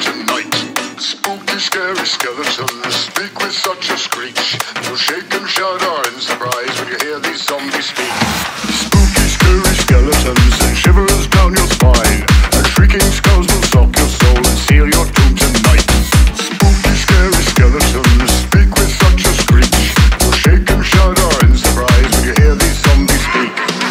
tonight. Spooky, scary skeletons speak with such a screech. You'll shake and shudder in surprise when you hear these zombies speak. Spooky, scary skeletons send shivers down your spine, and shrieking skulls will suck your soul and seal your doom tonight. Spooky, scary skeletons speak with such a screech. You'll shake and shudder in surprise when you hear these zombies speak.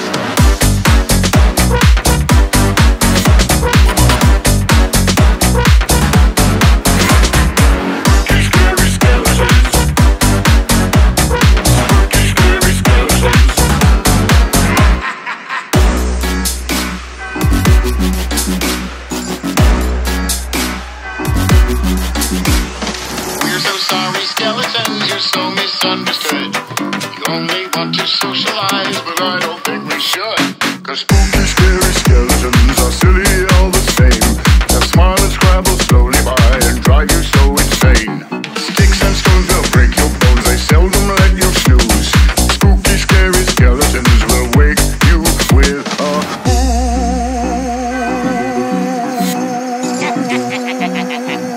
You're so misunderstood. You only want to socialize, but I don't think we should. Cause spooky, scary skeletons are silly all the same. They'll smile and scrabble slowly by and drive you so insane. Sticks and stones will break your bones, they seldom let you snooze. Spooky, scary skeletons will wake you with a